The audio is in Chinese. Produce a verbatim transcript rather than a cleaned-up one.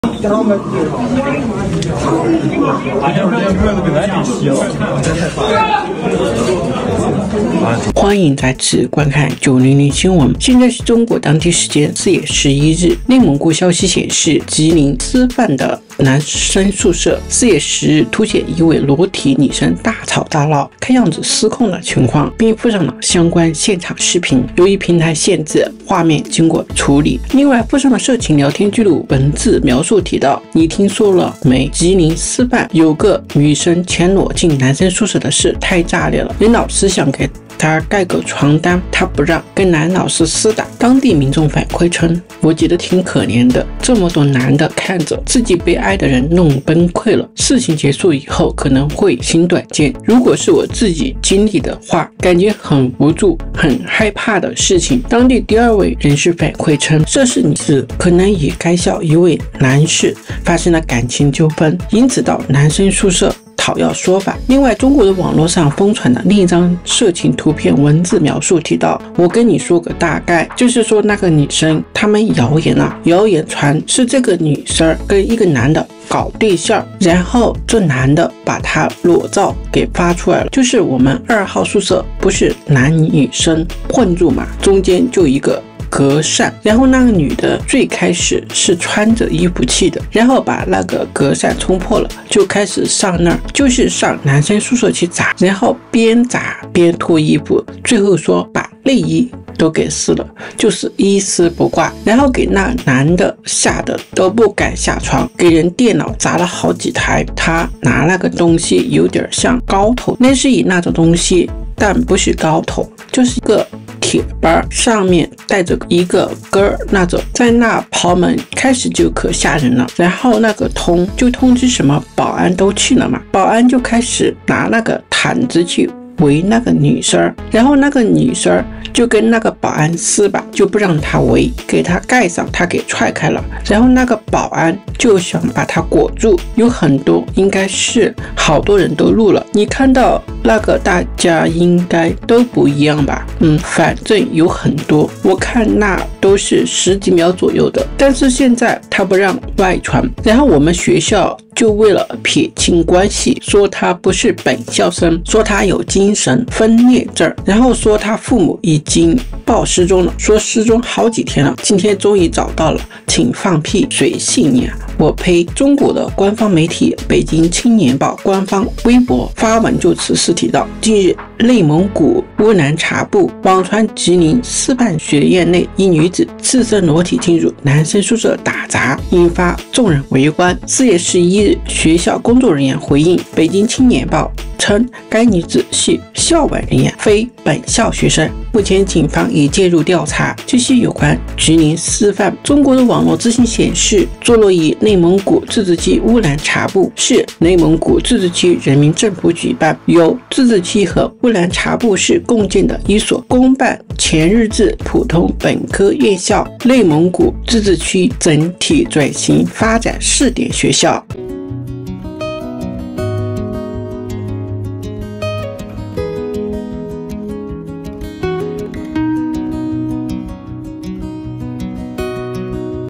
欢迎再次观看九零零新闻。现在是中国当地时间四月十一日，内蒙古消息显示，吉林师范的男生宿舍四月十日凸显一位裸体女生大吵大闹、看样子失控的情况，并附上了相关现场视频。由于平台限制，画面经过处理。另外附上了色情聊天记录文字描述提到：“你听说了没？吉林师范有个女生全裸进男生宿舍的事太炸裂了，连老师想给他盖个床单，他不让，跟男老师厮打。”当地民众反馈称：“我觉得挺可怜的，这么多男的看着自己被爱的人弄崩溃了。事情结束以后可能会心短见。如果是我自己经历的话，感觉很无助、很害怕的事情。”当地第二位人士反馈称，涉事女子可能与该校一位男士发生了感情纠纷，因此到男生宿舍讨要说法。另外，中国的网络上疯传的另一张色情图片文字描述提到：“我跟你说个大概，就是说那个女生，他们谣言啊，谣言传是这个女生跟一个男的搞对象，然后这男的把她裸照给发出来了。就是我们二号宿舍不是男女生混住嘛，中间就一个隔扇，然后那个女的最开始是穿着衣服去的，然后把那个隔扇冲破了，就开始上那儿，就是上男生宿舍去砸，然后边砸边脱衣服，最后说把内衣都给撕了，就是一丝不挂，然后给那男的吓得都不敢下床，给人电脑砸了好几台。他拿那个东西有点像镐头，类似于那种东西，但不是镐头，就是一个铁板，上面带着一个根儿那种，在那刨门开始就可吓人了。然后那个通就通知什么保安都去了嘛，保安就开始拿那个毯子去围那个女生，然后那个女生就跟那个保安撕吧，就不让他围，给他盖上，他给踹开了，然后那个保安就想把他裹住，有很多，应该是好多人都录了，你看到那个大家应该都不一样吧？嗯，反正有很多，我看那都是十几秒左右的，但是现在他不让外传，然后我们学校就为了撇清关系，说他不是本校生，说他有精神分裂症，然后说他父母已经报失踪了，说失踪好几天了，今天终于找到了，请放屁，谁信你啊？我呸！中国的官方媒体《北京青年报》官方微博发文就此事提到，近日内蒙古乌兰察布网传吉林师范学院内一女子赤身裸体进入男生宿舍打砸，引发众人围观。四月十一日，学校工作人员回应《北京青年报》称，该女子系校外人员，非本校学生。目前警方已介入调查。据悉，有关吉林师范，中国的网络资讯显示，坐落于内蒙古自治区乌兰察布，是内蒙古自治区人民政府举办，由自治区和乌兰察布市共建的一所公办全日制普通本科院校，内蒙古自治区整体转型发展试点学校。